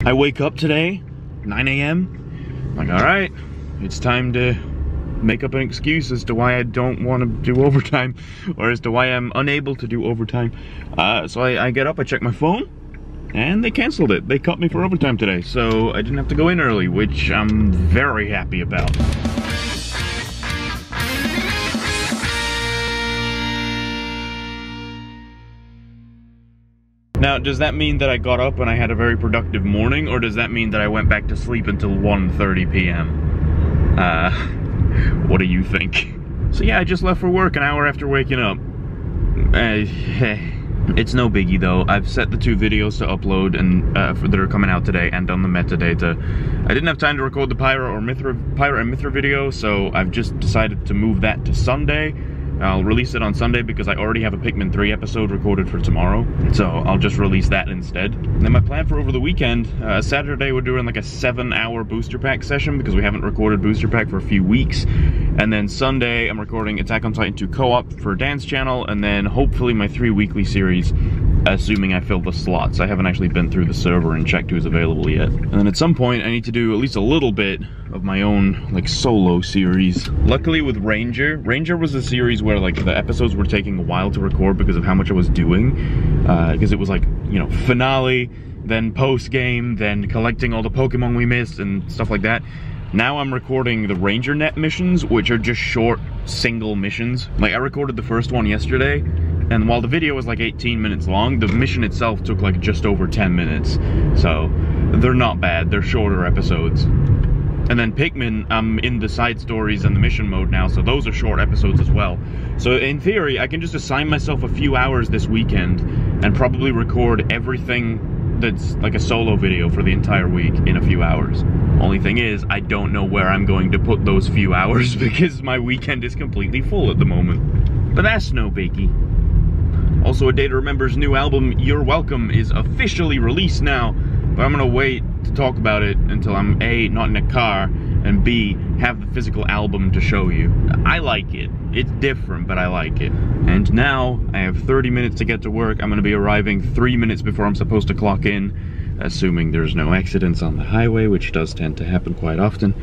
I wake up today, 9 a.m. Like, alright, it's time to make up an excuse as to why I don't want to do overtime, or as to why I'm unable to do overtime. So I get up, I check my phone, and they canceled it. They cut me for overtime today, so I didn't have to go in early, which I'm very happy about. Now, does that mean that I got up and I had a very productive morning, or does that mean that I went back to sleep until 1:30 p.m.? What do you think? So yeah, I just left for work an hour after waking up. It's no biggie though. I've set the 2 videos to upload and that are coming out today and done the metadata. I didn't have time to record the Pyra and Mythra video, so I've just decided to move that to Sunday. I'll release it on Sunday because I already have a Pikmin 3 episode recorded for tomorrow, so I'll just release that instead. And then my plan for over the weekend, Saturday we're doing like a 7-hour booster pack session because we haven't recorded booster pack for a few weeks. And then Sunday I'm recording Attack on Titan 2 co-op for Dan's channel, and then hopefully my 3 weekly series, assuming I fill the slots. I haven't actually been through the server and checked who's available yet. And then at some point I need to do at least a little bit of my own like solo series. Luckily with Ranger was a series where like the episodes were taking a while to record because of how much I was doing, because it was like, you know, finale, then post game, then collecting all the Pokemon we missed and stuff like that. Now I'm recording the Ranger Net missions, which are just short single missions. Like I recorded the first one yesterday, and while the video was like 18 minutes long, the mission itself took like just over 10 minutes. So they're not bad, they're shorter episodes. And then Pikmin, I'm in the side stories and the mission mode now, so those are short episodes as well. So in theory, I can just assign myself a few hours this weekend and probably record everything that's like a solo video for the entire week in a few hours. Only thing is, I don't know where I'm going to put those few hours because my weekend is completely full at the moment. But that's no biggie. Also, A Day to Remember's new album, You're Welcome, is officially released now, but I'm gonna wait to talk about it until I'm A, not in a car, and B, have the physical album to show you. I like it. It's different, but I like it. And now, I have 30 minutes to get to work. I'm gonna be arriving 3 minutes before I'm supposed to clock in, assuming there's no accidents on the highway, which does tend to happen quite often.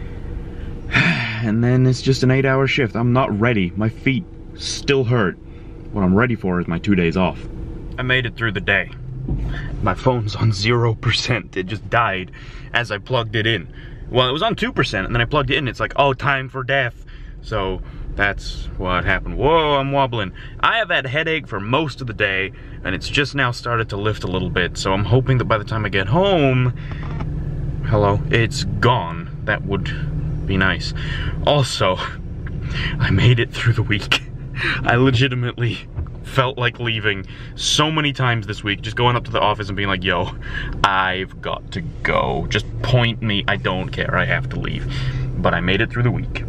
And then it's just an 8-hour shift. I'm not ready. My feet still hurt. What I'm ready for is my 2 days off. I made it through the day. My phone's on 0%. It just died as I plugged it in. Well, it was on 2%, and then I plugged it in. It's like, oh, time for death. So that's what happened. Whoa, I'm wobbling. I have had a headache for most of the day, and it's just now started to lift a little bit. So I'm hoping that by the time I get home, hello, it's gone. That would be nice. Also, I made it through the week. I legitimately felt like leaving so many times this week, just going up to the office and being like, yo, I've got to go. Just point me, I don't care, I have to leave. But I made it through the week.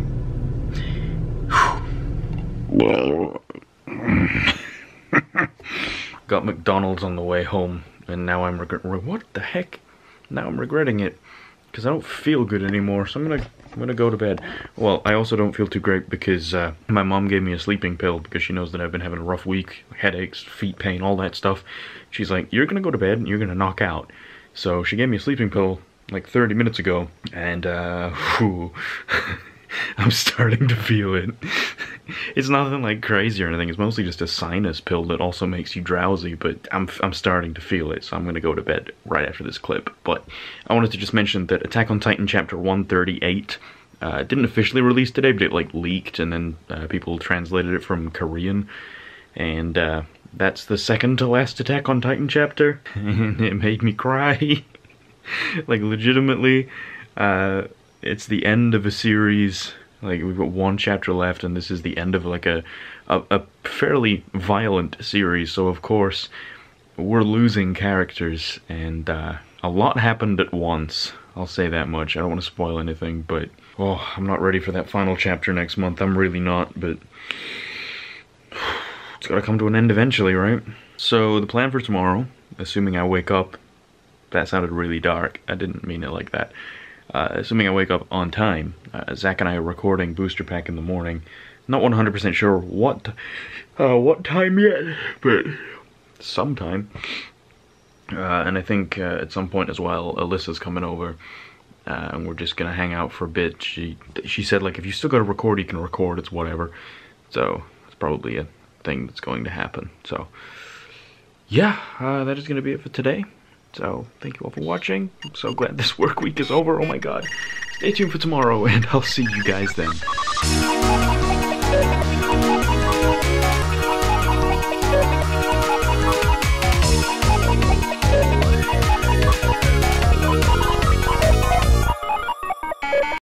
Got McDonald's on the way home, and now I'm what the heck? Now I'm regretting it, because I don't feel good anymore, so I'm gonna go to bed. Well, I also don't feel too great because my mom gave me a sleeping pill because she knows that I've been having a rough week, headaches, feet pain, all that stuff. She's like, you're gonna go to bed and you're gonna knock out. So she gave me a sleeping pill like 30 minutes ago, and whew, I'm starting to feel it. It's nothing like crazy or anything, it's mostly just a sinus pill that also makes you drowsy, but I'm starting to feel it, so I'm gonna go to bed right after this clip. But I wanted to just mention that Attack on Titan chapter 138 didn't officially release today, but it like leaked, and then people translated it from Korean, and that's the second to last Attack on Titan chapter, and it made me cry. Like legitimately, it's the end of a series. Like, we've got 1 chapter left, and this is the end of like a fairly violent series, so of course we're losing characters, and a lot happened at once. I'll say that much. I don't want to spoil anything, but oh, I'm not ready for that final chapter next month. I'm really not, but it's gotta come to an end eventually, right? So the plan for tomorrow, assuming I wake up, that sounded really dark, I didn't mean it like that. Assuming I wake up on time, Zach and I are recording Booster Pack in the morning. Not 100% sure what time yet, but sometime. And I think at some point as well, Alyssa's coming over, and we're just gonna hang out for a bit. She said, like, if you still gotta record, you can record. It's whatever. So it's probably a thing that's going to happen. So yeah, that is gonna be it for today. So thank you all for watching. I'm so glad this work week is over. Oh my god. Stay tuned for tomorrow, and I'll see you guys then.